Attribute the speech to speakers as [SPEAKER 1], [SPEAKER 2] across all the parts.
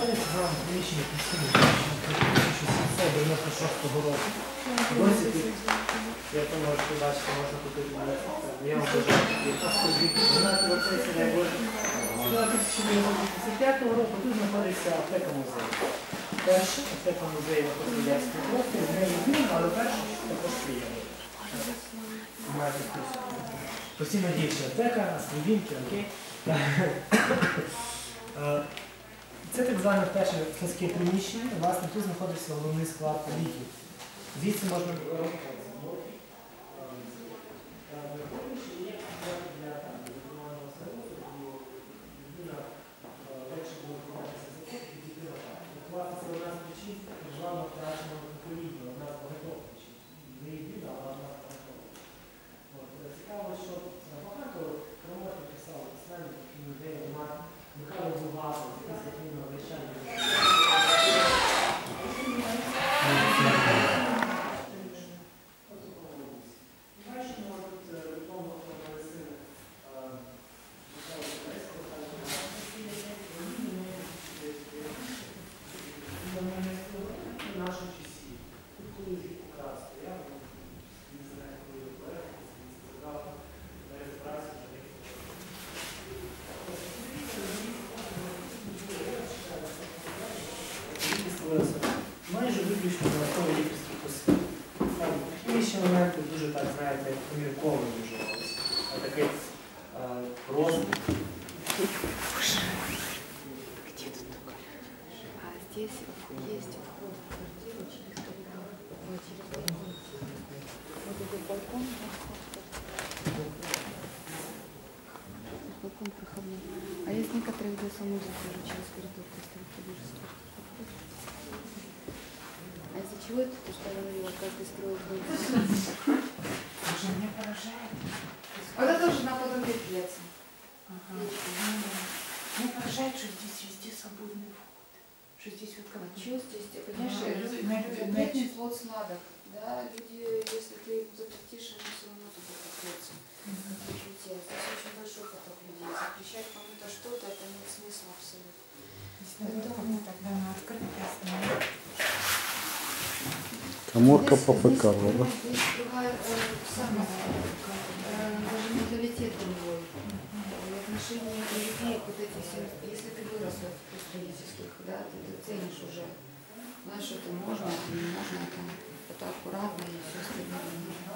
[SPEAKER 1] знаходиться в приміщенні постійно 1796 року. Досі тут, як ви можете бачити, можна купити. Я вам кажу, яка студія. Вона процесі найбільше. З 1985 року тут знаходиться аптека-музей. Перша аптека-музей на Космодярському просторі, не єдина, але перша також приємна. Постійно діюча аптека, стрілінки, окей. Це так зване перше складське приміщення. Власне, тут знаходиться головний склад ліків. Звідси можна цікаво, що багато промотів писали письменників, людей, Михайло Булгаков, якийсь такий навчальний. Бачимо, тут дипломна медицини Михайла Зеленського, в нашій часі. Тут колись якраз стояв, не знаю, коли ви поехали, сказав, на реєстрацію вже майже виключно наукові лікарські посвіти. Хімічні елементи дуже, так, знаєте, помірковано вживалися. А такий розвиток.
[SPEAKER 2] Где тут такое? А здесь есть вход в квартиру через коридор. Через балкон. Вот этот балкон, балкон проходной. А есть некоторые, где санузел тоже через коридор, то есть ты выходишь из квартиры. А из-за чего это ты что говорила, каждый строит дом?
[SPEAKER 3] Уже меня поражает.
[SPEAKER 2] А это тоже наподобие пьецы.
[SPEAKER 3] Меня поражает, что здесь везде свободный вход. Что здесь вот как...
[SPEAKER 2] А что здесь, понимаешь, летний плод с надо. Да, люди, если ты запретишь, они все равно туда попрется. Здесь очень большой поток людей. Запрещать кому-то что-то, это нет смысла абсолютно.
[SPEAKER 3] Поэтому тогда на открытое остановить.
[SPEAKER 4] Каморка по ПК, да?
[SPEAKER 2] Здесь другая, даже менталитет другой. И отношение людей к вот этих всем, если ты вырос в строительских, да, ты ценишь уже. Знаешь, что это можно, это не можно, это аккуратно и все остальное.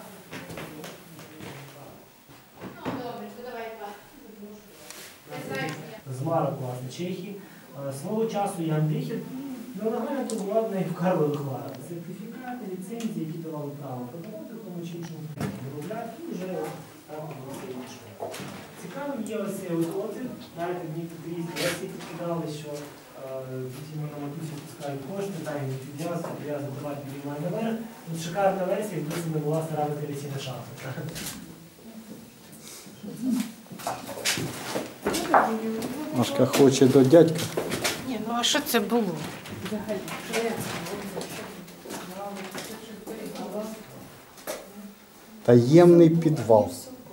[SPEAKER 1] Змарок, власне, Чехії. Свого часу Ян Дихер нелегально торгував нею в Карлових Варах. Сертифікати, ліцензії, які давали право продавати, тому чи іншому виробляти, і вже так було все інше. Цікавим є ось цей отвір. Навіть одні тут різні версії підкидали, що дітьми на матусі пускають кошти, там їх відв'язку, прив'язку давати підіймає наверх. Тут шикарна версія, яку не була стара вентиляційна шафа.
[SPEAKER 4] Машка хоче до дядька.
[SPEAKER 3] Ні, ну а що це було?
[SPEAKER 4] Таємний підвал.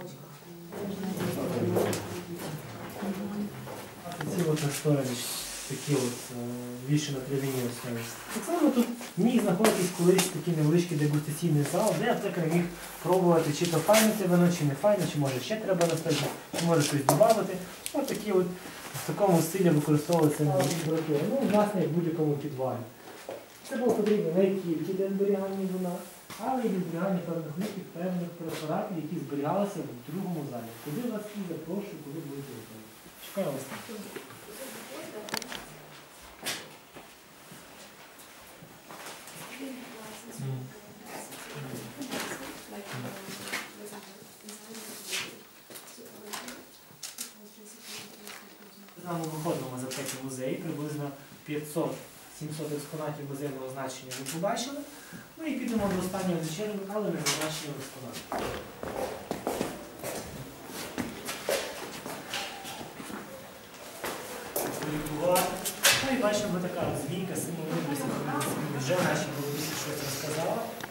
[SPEAKER 1] Ці от настоянки, такі от більше на трав'яній основі. Так само тут міг знаходитись колись такий невеличкий дегустаційний зал, де аптекар міг пробувати, чи то файне це вино, чи не файне, чи може ще треба настояти, чи може щось додати. Ось такі от в такому стилі використовувалися на температурі. Ну, власне, як в будь-якому підвалі. Це було потрібно не тільки для зберігання вина, але й для зберігання певних ліків, певних препаратів, які зберігалися в другому залі. Куди вас і запрошую, коли будете готові. Чекаю вас там. З нами виходимо з аптеки музею, приблизно 500-700 експонатів музейного значення ви побачили. Ну і підемо до останнього вечірнього, але не зазначення експонатів. Ну і бачимо така змійка, символ мудрості, вже в нашій голові щось розказала.